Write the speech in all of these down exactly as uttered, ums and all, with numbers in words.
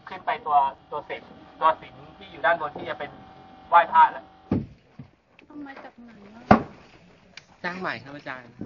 ขึ้นไปตัวตัวสิมตัวสิมที่อยู่ด้านบนที่จะเป็นไหว้พระแล้วทำมาจากไหนอ่ะสร้างใหม่ครับอาจารย์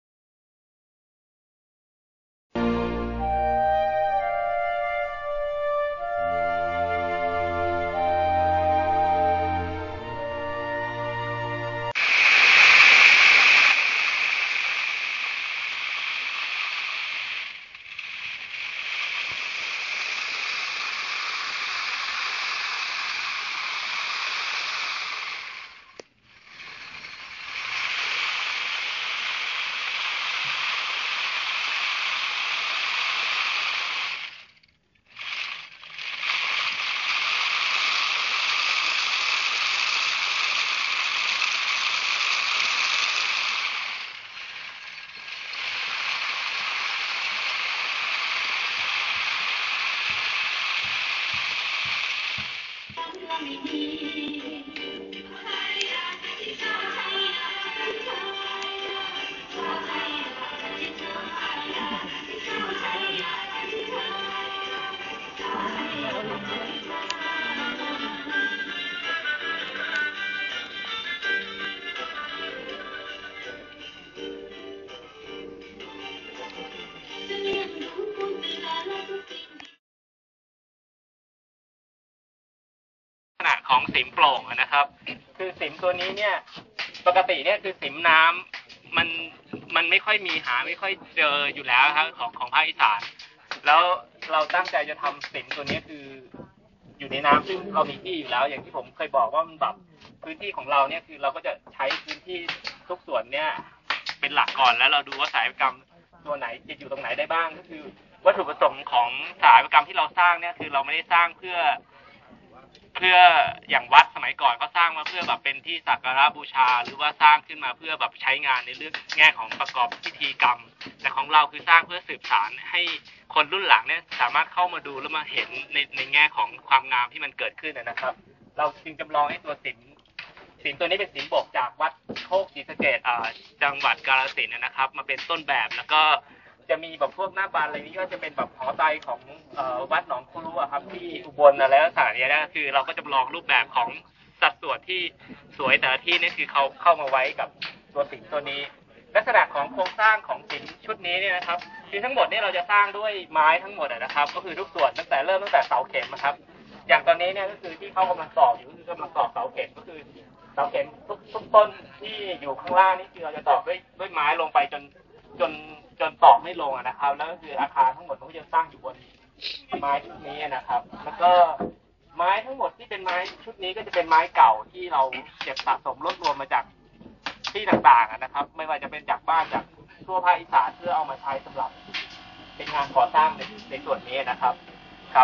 ขนาดของสิมโปร่งนะครับคือสิมตัวนี้เนี่ยปกติเนี่ยคือสิมน้ำมันมันไม่ค่อยมีหาไม่ค่อยเจออยู่แล้วครับของของภาคอีสานแล้วเราตั้งใจจะทำสิมตัวนี้คืออยู่ในน้ำซึ่งเรามีที่อยู่แล้วอย่างที่ผมเคยบอกว่ามันแบบพื้นที่ของเราเนี่ยคือเราก็จะใช้พื้นที่ทุกส่วนเนี่ยเป็นหลักก่อนแล้วเราดูว่าสถาปัตยกรรมตัวไหนจะอยู่ตรงไหนได้บ้างก็คือวัตถุประสงค์ของสถาปัตยกรรมที่เราสร้างเนี่ยคือเราไม่ได้สร้างเพื่อเพื่ออย่างวัดสมัยก่อนก็สร้างมาเพื่อแบบเป็นที่สักการะบูชาหรือว่าสร้างขึ้นมาเพื่อแบบใช้งานในเรื่องแง่ของประกอบพิธีกรรมแต่ของเราคือสร้างเพื่อสืบสานให้คนรุ่นหลังเนี่ยสามารถเข้ามาดูแล้วมาเห็นในในแง่ของความงามที่มันเกิดขึ้นนะครับเราจึงจำลองให้ตัวสิมสิมตัวนี้เป็นสิมโบกจากวัดโคกศรีสะเกษจังหวัดกาฬสินธุ์นะครับมาเป็นต้นแบบแล้วก็จะมีแบบพวกหน้าบานอะไรนี้ก็จะเป็นแบบหอไตรของวัดหนองคูรุครับที่อุบลอะไรลักษณะนี้นะคือเราก็จำลองรูปแบบของสัดส่วนที่สวยแต่ละที่นี่คือเขาเข้ามาไว้กับตัวสิมตัวนี้ลักษณะของโครงสร้างของสิมชุดนี้เนี่ยนะครับคือทั้งหมดเนี่ยเราจะสร้างด้วยไม้ทั้งหมดนะครับก็คือทุกส่วนตั้งแต่เริ่มตั้งแต่เสาเข็มนะครับอย่างตอนนี้เนี่ยก็คือที่เขากำลังต่ออยู่คือกำลังต่อเสาเข็มก็คือเสาเข็มทุกทุกต้นที่อยู่ข้างล่างนี่คือเราจะต่อด้วยด้วยไม้ลงไปจนจนจนตอกไม่ลงนะครับแล้วก็คืออาคารทั้งหมดมันก็จะสร้างอยู่บนไม้ชุดนี้นะครับแล้วก็ไม้ทั้งหมดที่เป็นไม้ชุดนี้ก็จะเป็นไม้เก่าที่เราเก็บสะสมรวบรวมมาจากที่ต่างๆนะครับไม่ว่าจะเป็นจากบ้านจากทั่วภาคอีสานเพื่อเอามาใช้สำหรับเป็นงานก่อสร้างในในส่วนนี้นะครับครับ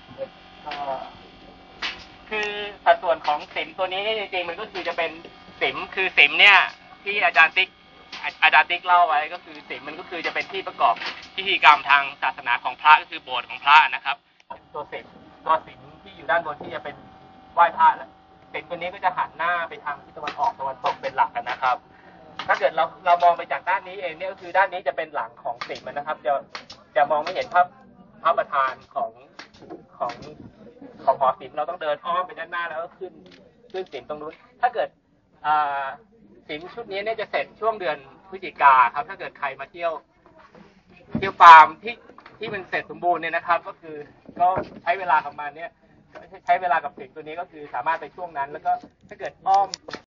คือสัดส่วนของสิมตัวนี้จริงๆมันก็คือจะเป็นสิมคือสิมเนี่ยที่อาจารย์ติ๊กอาจารย์ติ๊กเล่าไว้ก็คือสิมมันก็คือจะเป็นที่ประกอบพิธีกรรมทางศาสนาของพระก็คือโบสถ์ของพระนะครับตัวสิมตัวสิมที่อยู่ด้านบนที่จะเป็นไหว้พระแล้วสิมตัวนี้ก็จะหันหน้าไปทางทิศตะวันออกตะวันตกเป็นหลักกันนะครับถ้าเกิดเราเรามองไปจากด้านนี้เองเนี่ยก็คือด้านนี้จะเป็นหลังของสิมนะครับจะจะมองไม่เห็นพระพระประธานของของของหอสิมเราต้องเดินอ้อมไปด้านหน้าแล้วก็ขึ้นขึ้นสิมตรงนู้นถ้าเกิดอ่าสิมชุดนี้เนี่ยจะเสร็จช่วงเดือนพฤศจิกาครับถ้าเกิดใครมาเที่ยวเที่ยวฟาร์มที่ที่มันเสร็จสมบูรณ์เนี่ยนะครับก็คือก็ใช้เวลาประมาณเนี้ยใช้เวลากับสิมตัวนี้ก็คือสามารถไปช่วงนั้นแล้วก็ถ้าเกิดอ้อม